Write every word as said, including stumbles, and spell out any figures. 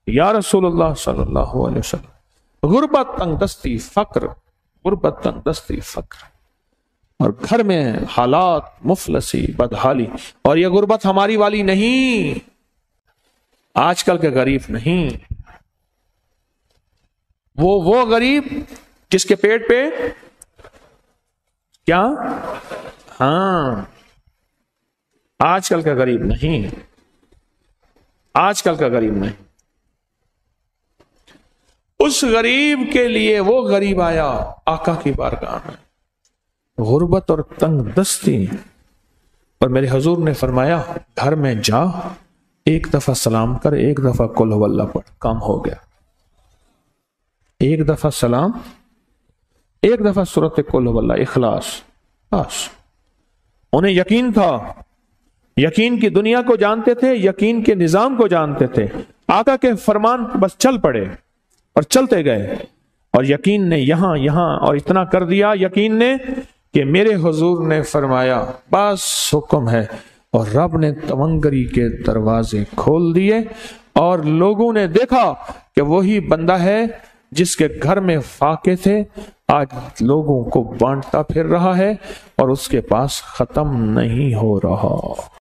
یا رسول اللہ صلی اللہ علیہ وسلم، غربت، تنگ دستی، فقر، غربت، تنگ دستی، فقر، اور گھر میں حالات مفلسی، بدحالی، اور یہ غربت ہماری والی نہیں، آج کل کے غریب نہیں، وہ وہ غریب جس کے پیٹ پہ کیا، ہاں، آج کل کا غریب نہیں، آج کل کا غریب نہیں۔ اس غریب کے لیے وہ غریب آیا آقا کی بارگاہ میں، غربت اور تنگ دستی، اور میرے حضور نے فرمایا گھر میں جا، ایک دفعہ سلام کر، ایک دفعہ قل هو اللہ پڑھ، کام ہو گیا۔ ایک دفعہ سلام، ایک دفعہ سورۃ قل هو اللہ، اخلاص، بس۔ انہیں یقین تھا، یقین کی دنیا کو جانتے تھے، یقین کے نظام کو جانتے تھے، آقا کے فرمان بس چل پڑے اور چلتے گئے، اور یقین نے یہاں یہاں اور اتنا کر دیا یقین نے کہ میرے حضور نے فرمایا بس حکم ہے، اور رب نے تونگری کے دروازے کھول دیے، اور لوگوں نے دیکھا کہ وہی بندہ ہے جس کے گھر میں فاقے تھے، آج لوگوں کو بانٹتا پھر رہا ہے، اور اس کے پاس ختم نہیں ہو رہا۔